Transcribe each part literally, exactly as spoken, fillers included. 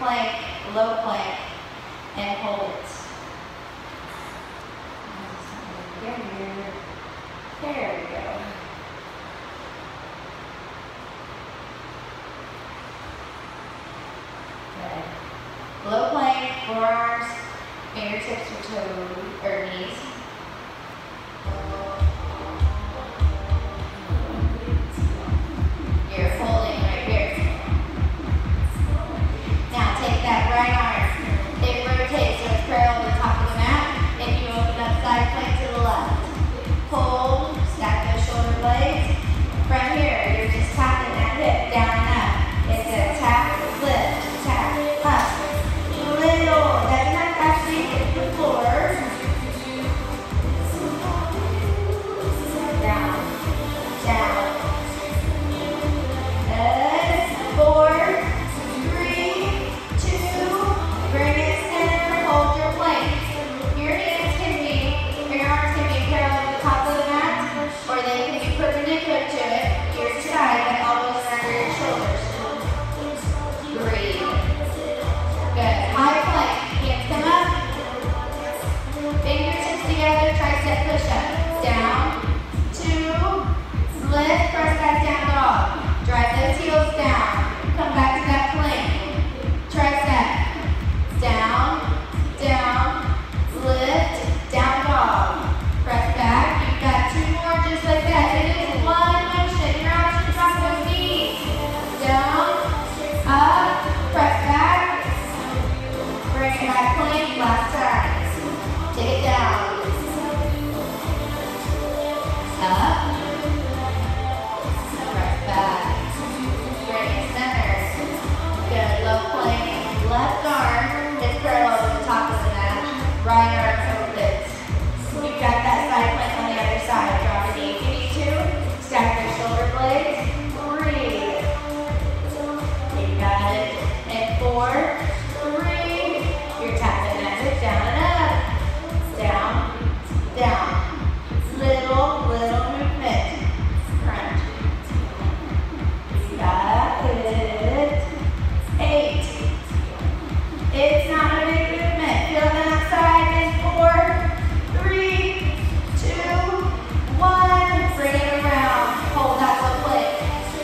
plank, low plank, and hold it. Get here. There we go. Good. Low plank, forearms, fingertips or toes, or knees. You're holding right here. Now take that right arm. It rotates so it's parallel to the top of the mat. And you open up side plank to the left. Hold, stack those shoulder blades. From here, you're just tapping that hip down and up. It's a tap, lift, tap, up. Little, doesn't have to actually hit the floor. Down, down. Good. Four, three, two, bring it center, hold your plank. Your hands can be, your arms can be parallel to the top of the mat, or they can be perpendicular to it, your side, and elbows are under your shoulders. Breathe. Good. High plank. Hands come up. Fingertips together. Tricep push up. Down. Two. Lift. Press back down dog. Drive those heels down. Come back to that plank. Tricep. Down. Down. Lift. Down dog. Press back. You've got two more just like that. It is one motion. Your options drop those knees. Down. Up. Press back. Bring it back plank. Last time. Take it down. Up. Press back. Bring it center. Good. Low plank. Left arm is parallel to the top of the mat. Right arm opens. You've got that side plank on the other side. Drop a knee if you need to. Stack your shoulder blades. Breathe. You got it. And four, three. You're tapping that hip down and up. Down, down. Little, little movement. Crunch. You got it. Eight. It's not a big movement. Feel it outside. And four, three, two, one. Bring it around. Hold that low plank.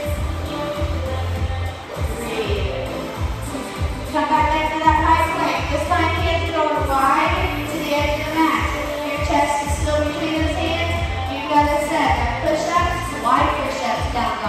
Breathe. Come back into that high plank. This time hands go wide to the edge of the mat. Your chest is still between those hands. You've got a set of push-ups, wide push-ups, down dog.